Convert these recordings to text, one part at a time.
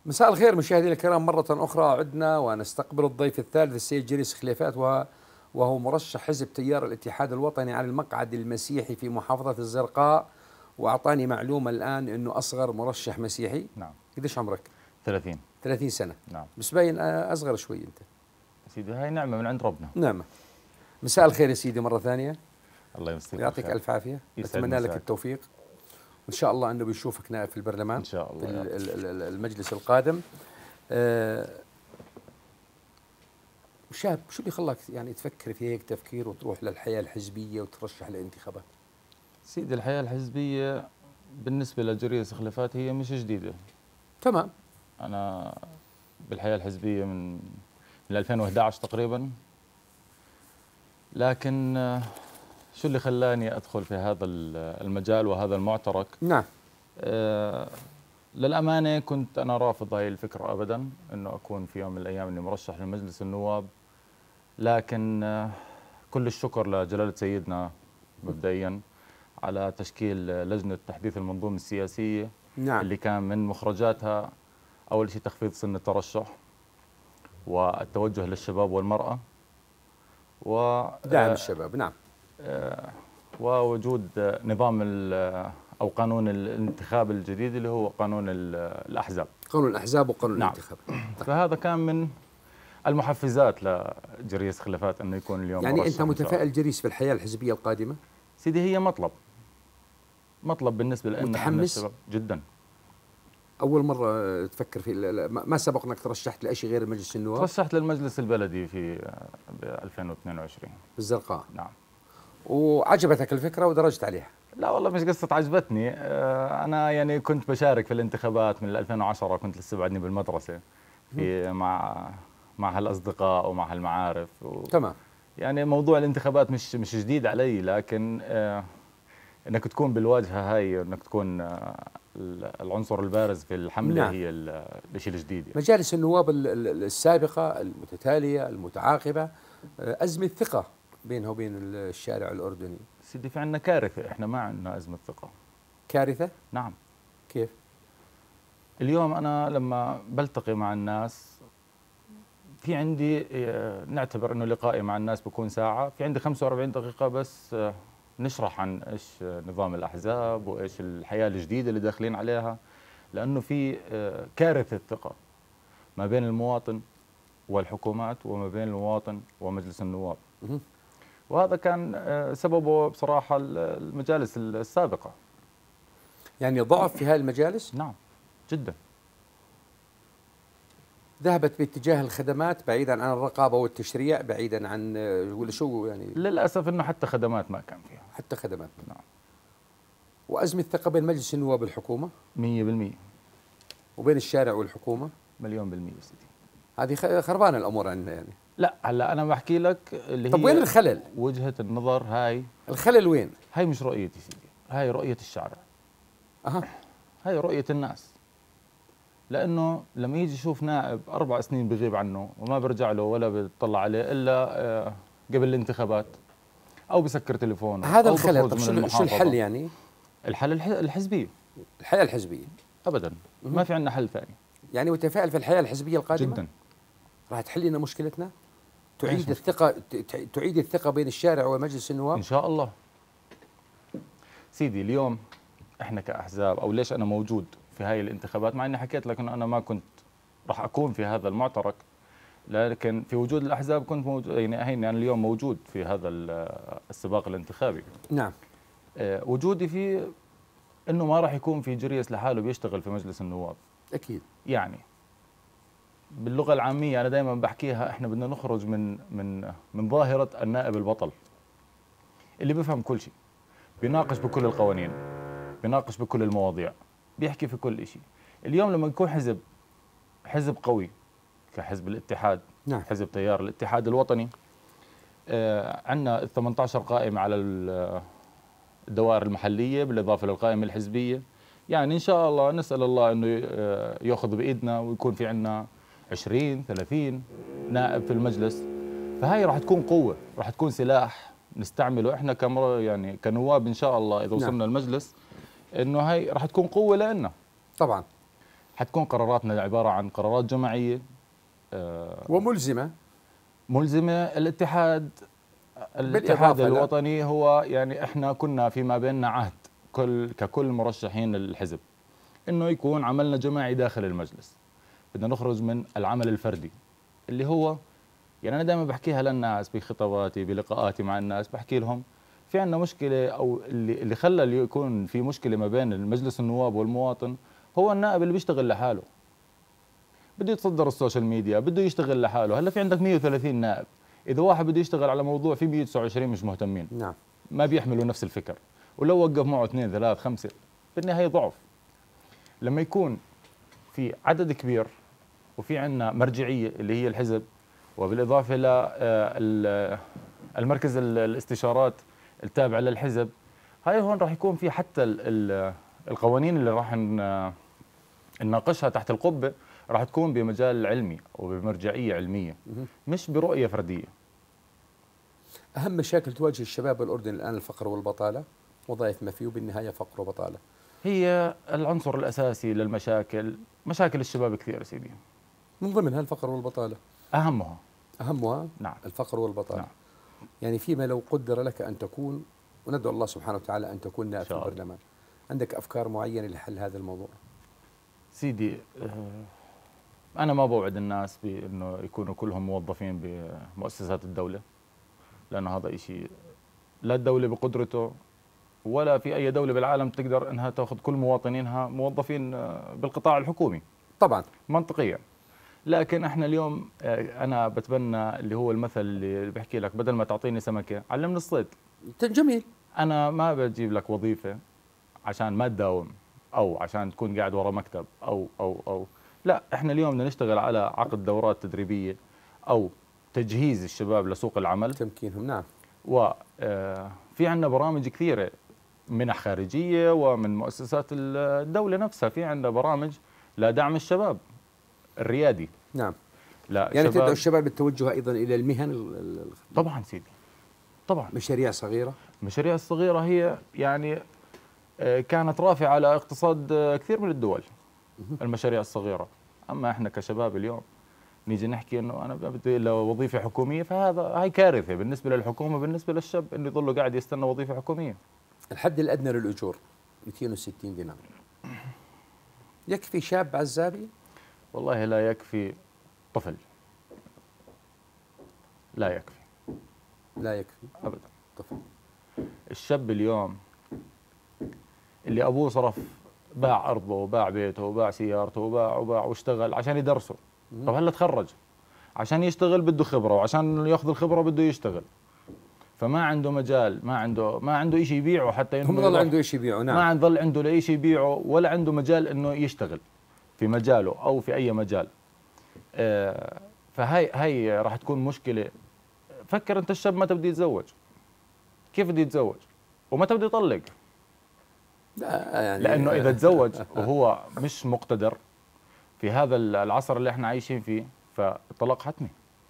مساء الخير مشاهدينا الكرام، مرة أخرى عدنا ونستقبل الضيف الثالث السيد جريس خليفات، وهو مرشح حزب تيار الاتحاد الوطني على المقعد المسيحي في محافظة الزرقاء. وأعطاني معلومة الآن أنه أصغر مرشح مسيحي. نعم. قديش عمرك؟ 30. 30 سنة. نعم. بس باين أصغر شوي أنت. سيدي هاي نعمة من عند ربنا. نعمة. مساء الخير يا سيدي مرة ثانية. الله يمسيك يعطيك ألف عافية. أتمنى لك التوفيق، وإن شاء الله أنه بيشوفك نائب في البرلمان إن شاء الله في المجلس القادم. شاب، شو اللي خلاك يعني تفكر في هيك تفكير وتروح للحياة الحزبية وترشح للانتخابات؟ سيدي الحياة الحزبية بالنسبة لجريس خليفات هي مش جديدة. تمام. أنا بالحياة الحزبية من 2011 تقريبا، لكن شو اللي خلاني أدخل في هذا المجال وهذا المعترك؟ نعم. للأمانة كنت أنا رافض هاي الفكرة أبدا، أنه أكون في يوم من الأيام أني مرشح لمجلس النواب، لكن كل الشكر لجلالة سيدنا مبدئيا على تشكيل لجنة تحديث المنظومة السياسية. نعم. اللي كان من مخرجاتها أول شيء تخفيض سن الترشح والتوجه للشباب والمرأة دعم الشباب. نعم. ووجود نظام أو قانون الانتخاب الجديد اللي هو قانون الأحزاب. قانون الأحزاب وقانون نعم. الانتخاب. فهذا كان من المحفزات لجريس خليفات أنه يكون اليوم يعني أنت متفائل جريس في الحياة الحزبية القادمة؟ سيدي هي مطلب بالنسبة لنا. متحمس جدا. أول مرة تفكر في ما سبق أنك ترشحت لأي شيء غير مجلس النواب؟ ترشحت للمجلس البلدي في 2022 بالزرقاء. نعم. وعجبتك الفكرة ودرجت عليها؟ لا والله مش قصة عجبتني. أنا يعني كنت بشارك في الانتخابات من 2010، كنت لسه بعدني بالمدرسة في مع هالأصدقاء ومع هالمعارف تمام. يعني موضوع الانتخابات مش جديد علي، لكن انك تكون بالواجهه هاي، انك تكون العنصر البارز في الحمله. نعم. هي الشيء الجديد يعني. مجالس النواب السابقه المتتاليه المتعاقبه ازمه ثقه بينها وبين الشارع الاردني. سيدي في عندنا كارثه، احنا ما عندنا ازمه ثقه. كارثه؟ نعم. كيف؟ اليوم انا لما بلتقي مع الناس، في عندي نعتبر انه لقائي مع الناس بكون ساعه، في عندي 45 دقيقه بس نشرح عن ايش نظام الاحزاب وايش الحياه الجديده اللي داخلين عليها، لانه في كارثه ثقه ما بين المواطن والحكومات وما بين المواطن ومجلس النواب. وهذا كان سببه بصراحه المجالس السابقه. يعني ضعف في هذه المجالس؟ نعم جدا. ذهبت باتجاه الخدمات بعيدا عن الرقابه والتشريع، بعيدا عن ولا شو يعني؟ للاسف انه حتى خدمات ما كان فيها. حتى خدمات. نعم. وازمه ثقه بين مجلس النواب والحكومه؟ 100%. وبين الشارع والحكومه؟ 1,000,000% سيدي. هذه خربانه الامور عندنا يعني. لا هلا انا بحكي لك اللي طب هي وين الخلل؟ وجهة النظر هاي. الخلل وين؟ هاي مش رؤيتي سيدي، هاي رؤية الشارع. هاي رؤية الناس. لأنه لما يجي يشوف نائب 4 سنين بغيب عنه وما برجع له ولا بيطلع عليه إلا قبل الانتخابات، أو بسكر تليفونه، هذا أو الخلل. طب شو الحل يعني؟ الحل الحزبية. الحياة الحزبية أبدا ما في عندنا حل ثاني. يعني متفائل في الحياة الحزبية القادمة؟ جدا. راح تحل لنا مشكلتنا؟ تعيد الثقة بين الشارع ومجلس النواب؟ إن شاء الله. سيدي اليوم احنا كأحزاب، أو ليش أنا موجود في هاي الانتخابات، مع اني حكيت لك انه انا ما كنت راح اكون في هذا المعترك، لكن في وجود الاحزاب كنت موجود. يعني هيني انا اليوم موجود في هذا السباق الانتخابي. نعم. وجودي فيه انه ما راح يكون في جريس لحاله بيشتغل في مجلس النواب. اكيد. يعني باللغه العاميه انا دائما بحكيها، احنا بدنا نخرج من ظاهره النائب البطل اللي بيفهم كل شيء، بيناقش بكل القوانين، بيناقش بكل المواضيع، بيحكي في كل شيء. اليوم لما يكون حزب قوي كحزب الاتحاد. نعم. حزب تيار الاتحاد الوطني، عندنا 18 قائمة على الدوائر المحلية بالإضافة للقائمة الحزبية. يعني إن شاء الله نسأل الله أنه يأخذ بإيدنا ويكون في عندنا 20-30 نائب في المجلس. فهي راح تكون قوة، راح تكون سلاح نستعمله إحنا يعني كنواب إن شاء الله إذا وصلنا المجلس، إنه هي راح تكون قوة لنا. طبعا. حتكون قراراتنا عباره عن قرارات جماعيه وملزمة ملزمه. الاتحاد بالإضافة الوطني هو يعني احنا كنا فيما بيننا عهد ككل مرشحين الحزب انه يكون عملنا جماعي داخل المجلس. بدنا نخرج من العمل الفردي اللي هو يعني انا دائما بحكيها للناس بخطاباتي بلقاءاتي مع الناس، بحكي لهم في عندنا مشكله، او اللي خلى يكون في مشكله ما بين المجلس النواب والمواطن هو النائب اللي بيشتغل لحاله، بده يتصدر السوشيال ميديا، بده يشتغل لحاله. هلا في عندك 130 نائب، اذا واحد بده يشتغل على موضوع في 129 مش مهتمين، نعم، ما بيحملوا نفس الفكر، ولو وقف معه 2 3 5 بالنهايه ضعف. لما يكون في عدد كبير وفي عندنا مرجعيه اللي هي الحزب، وبالاضافه ل المركز الاستشارات التابع للحزب، هاي هون راح يكون في حتى القوانين اللي راح نناقشها تحت القبه راح تكون بمجال علمي وبمرجعيه علميه، مش برؤيه فرديه. أهم مشاكل تواجه الشباب الأردني الآن الفقر والبطالة، وظائف ما فيه بالنهاية فقر وبطالة. هي العنصر الاساسي للمشاكل. مشاكل الشباب كثير سيدي، من ضمنها الفقر والبطالة، أهمها نعم الفقر والبطالة. نعم. يعني فيما لو قدر لك أن تكون، وندعو الله سبحانه وتعالى أن تكون نائب في البرلمان، عندك أفكار معينة لحل هذا الموضوع؟ سيدي أنا ما بوعد الناس بأنه يكونوا كلهم موظفين بمؤسسات الدولة، لأنه هذا إشي لا الدولة بقدرته ولا في أي دولة بالعالم تقدر أنها تأخذ كل مواطنينها موظفين بالقطاع الحكومي طبعا منطقيا. لكن احنا اليوم أنا بتبنى اللي هو المثل اللي بحكي لك بدل ما تعطيني سمكة علمني الصيد. جميل. أنا ما بجيب لك وظيفة عشان ما تداوم أو عشان تكون قاعد ورا مكتب أو لا، احنا اليوم بدنا نشتغل على عقد دورات تدريبية أو تجهيز الشباب لسوق العمل، تمكينهم. نعم. وفي عندنا برامج كثيرة، منح خارجية ومن مؤسسات الدولة نفسها، في عندنا برامج لدعم الشباب الريادي. نعم. لا يعني تدعو الشباب بالتوجه أيضا إلى المهن. طبعا سيدي، طبعا. مشاريع صغيرة. المشاريع الصغيرة هي يعني كانت رافعة على اقتصاد كثير من الدول، المشاريع الصغيرة. أما إحنا كشباب اليوم نيجي نحكي إنه أنا بدي إلا وظيفة حكومية، هاي كارثة بالنسبة للحكومة، بالنسبة للشاب إنه يظل قاعد يستنى وظيفة حكومية. الحد الأدنى للأجور 260 دينار، يكفي شاب عزابي؟ والله لا يكفي طفل، لا يكفي، لا يكفي أبدا طفل. الشاب اليوم اللي أبوه صرف، باع أرضه وباع بيته وباع سيارته وباع واشتغل عشان يدرسه. طب هلا تخرج عشان يشتغل بده خبرة، وعشان ياخذ الخبرة بده يشتغل، فما عنده مجال، ما عنده شيء يبيعه حتى انه ضل عنده شيء يبيعه. نعم. ما ضل عنده لا شيء يبيعه ولا عنده مجال انه يشتغل في مجاله او في اي مجال. فهي راح تكون مشكلة. فكر انت الشاب متى بده يتزوج، كيف بده يتزوج، ومتى بده يطلق. لا يعني لانه اذا تزوج وهو مش مقتدر في هذا العصر اللي احنا عايشين فيه، فالطلاق حتمي.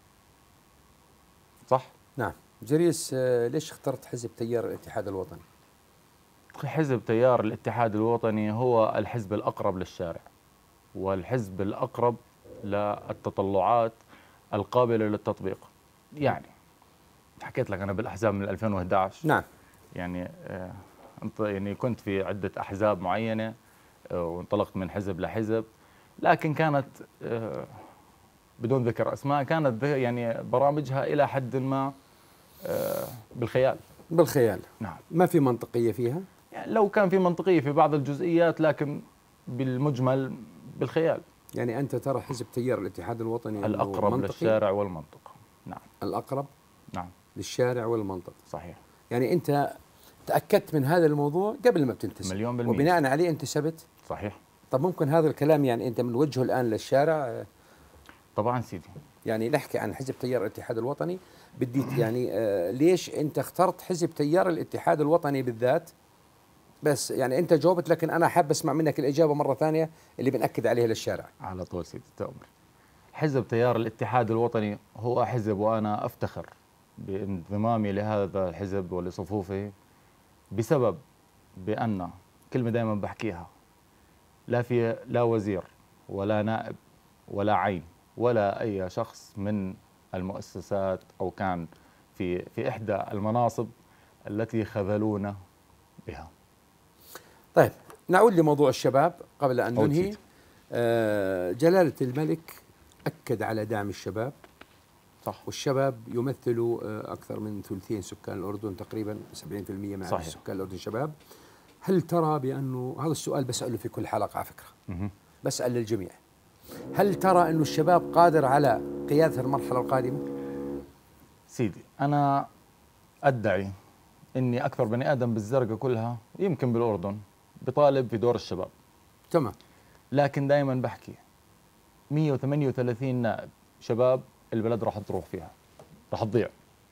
صح؟ نعم. جريس، ليش اخترت حزب تيار الاتحاد الوطني؟ حزب تيار الاتحاد الوطني هو الحزب الأقرب للشارع، والحزب الأقرب للتطلعات القابلة للتطبيق. يعني حكيت لك أنا بالأحزاب من 2011. نعم. يعني كنت في عدة أحزاب معينة، وانطلقت من حزب لحزب، لكن كانت بدون ذكر أسماء، كانت يعني برامجها إلى حد ما بالخيال. نعم. ما في منطقية فيها؟ يعني لو كان في منطقية في بعض الجزئيات، لكن بالمجمل بالخيال. يعني أنت ترى حزب تيار الاتحاد الوطني الأقرب للشارع والمنطق. نعم. الأقرب نعم للشارع والمنطق. صحيح. يعني أنت تأكدت من هذا الموضوع قبل ما بتنتسب، 100%، وبناء عليه انتسبت. صحيح. طب ممكن هذا الكلام يعني أنت منوجهه الآن للشارع؟ طبعا سيدي. يعني نحكي عن حزب تيار الاتحاد الوطني، بدي يعني ليش أنت اخترت حزب تيار الاتحاد الوطني بالذات؟ بس يعني أنت جاوبت، لكن أنا حاب أسمع منك الإجابة مرة ثانية اللي بنأكد عليها للشارع. على طول سيدي، تأمر. حزب تيار الاتحاد الوطني هو حزب، وأنا أفتخر بانضمامي لهذا الحزب ولصفوفه، بسبب بأن كلمة دائما بحكيها: لا وزير ولا نائب ولا عين ولا أي شخص من المؤسسات أو كان في إحدى المناصب التي خذلونا بها. طيب نعود لموضوع الشباب قبل أن عود ننهي. سيدي. جلالة الملك أكد على دعم الشباب، صح. والشباب يمثلوا أكثر من ثلثين سكان الأردن، تقريبا 70% من صحيح. سكان الأردن شباب. هل ترى بأنه، هذا السؤال بسأله في كل حلقة على فكرة، بسأل للجميع، هل ترى أنه الشباب قادر على قيادة المرحلة القادمة؟ سيدي أنا أدعي إني أكثر بني آدم بالزرقاء كلها يمكن بالأردن بطالب في دور الشباب. تمام. لكن دائما بحكي 138 نائب شباب البلد راح تروح فيها، راح تضيع.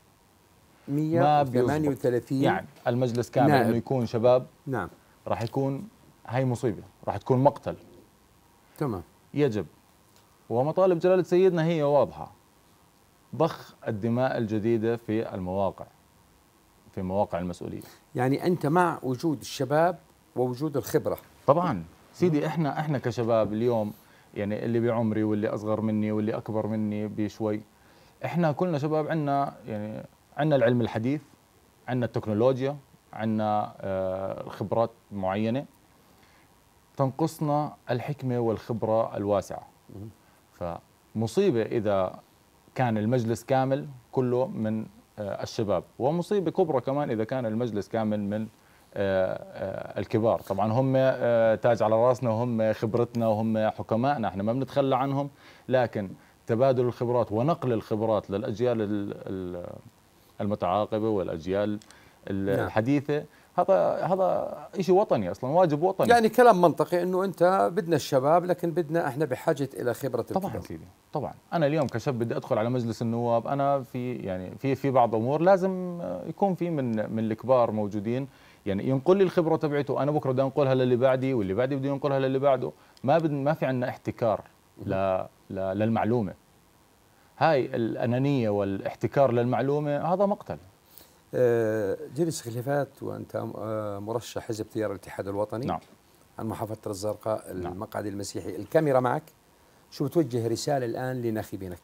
138 يعني المجلس كامل نائب انه يكون شباب، نعم، راح يكون، هاي مصيبه، راح تكون مقتل. تمام. يجب، ومطالب جلالة سيدنا هي واضحه، ضخ الدماء الجديده في المواقع، في مواقع المسؤوليه. يعني أنت مع وجود الشباب ووجود الخبرة؟ طبعا سيدي، احنا كشباب اليوم، يعني اللي بعمري واللي اصغر مني واللي اكبر مني بشوي، احنا كلنا شباب، عندنا يعني عندنا العلم الحديث، عندنا التكنولوجيا، عندنا خبرات معينه، تنقصنا الحكمه والخبره الواسعه. فمصيبه اذا كان المجلس كامل كله من الشباب، ومصيبه كبرى كمان اذا كان المجلس كامل من الكبار. طبعا هم تاج على راسنا، وهم خبرتنا، وهم حكمائنا، احنا ما بنتخلى عنهم، لكن تبادل الخبرات ونقل الخبرات للاجيال المتعاقبه والاجيال الحديثه، هذا شيء وطني اصلا، واجب وطني. يعني كلام منطقي انه انت بدنا الشباب، لكن بدنا احنا بحاجه الى خبره طبعا الكبار. سيدي، طبعا انا اليوم كشاب بدي ادخل على مجلس النواب، انا في بعض امور لازم يكون في من الكبار موجودين، يعني ينقل لي الخبره تبعته، انا بكره بدي انقلها للي بعدي، واللي بعدي بده ينقلها للي بعده. ما في عندنا احتكار للمعلومه. هاي الانانيه والاحتكار للمعلومه هذا مقتل. جلس خليفات، وانت مرشح حزب تيار الاتحاد الوطني، نعم، عن محافظه الزرقاء، نعم. المقعد المسيحي، الكاميرا معك، شو بتوجه رساله الان لناخبينك؟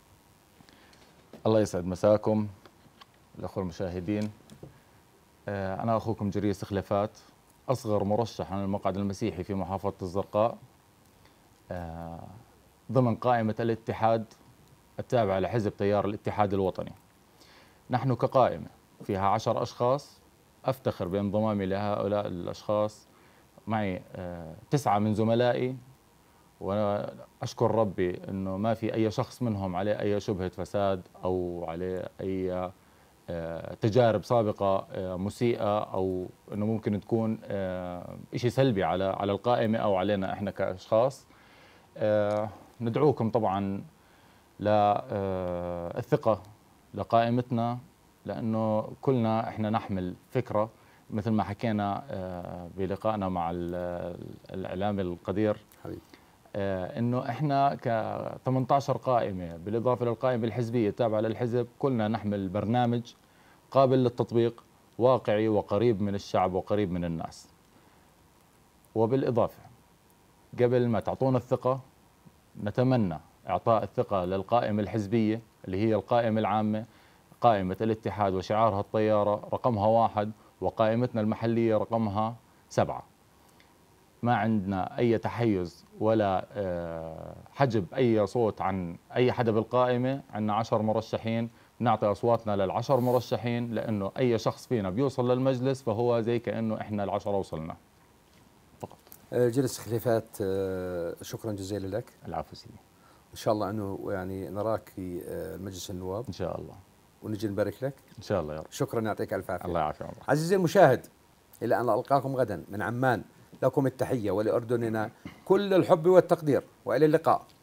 الله يسعد مساكم الاخوه المشاهدين. انا اخوكم جريس خليفات، اصغر مرشح عن المقعد المسيحي في محافظه الزرقاء، ضمن قائمه الاتحاد التابعه لحزب تيار الاتحاد الوطني. نحن كقائمه فيها 10 اشخاص، افتخر بانضمامي لهؤلاء الاشخاص، معي 9 من زملائي، وانا اشكر ربي انه ما في اي شخص منهم عليه اي شبهه فساد او عليه اي تجارب سابقه مسيئه، او انه ممكن تكون شيء سلبي على القائمه او علينا احنا كاشخاص. ندعوكم طبعا للثقه لقائمتنا، لانه كلنا احنا نحمل فكره، مثل ما حكينا بلقائنا مع الاعلامي القدير حبيبي، انه احنا ك 18 قائمه بالاضافه للقائمه الحزبيه التابعه للحزب، كلنا نحمل برنامج قابل للتطبيق، واقعي وقريب من الشعب وقريب من الناس. وبالاضافه، قبل ما تعطونا الثقه، نتمنى اعطاء الثقه للقائمه الحزبيه اللي هي القائمه العامه، قائمه الاتحاد وشعارها الطياره رقمها 1، وقائمتنا المحليه رقمها 7. ما عندنا أي تحيز ولا حجب أي صوت عن أي حدا بالقائمة. عندنا 10 مرشحين، نعطي أصواتنا لل10 مرشحين، لأنه أي شخص فينا بيوصل للمجلس فهو زي كأنه إحنا ال10 وصلنا فقط. جلس خليفات، شكرا جزيلا لك. العفو سيدي. إن شاء الله أنه يعني نراك في مجلس النواب إن شاء الله، ونجي نبارك لك. إن شاء الله يا رب. شكرا، يعطيك ألف عافية. الله يعافي عمرك. عزيزي المشاهد، إلى أن ألقاكم غدا من عمان، لكم التحية ولأردننا كل الحب والتقدير، وإلى اللقاء.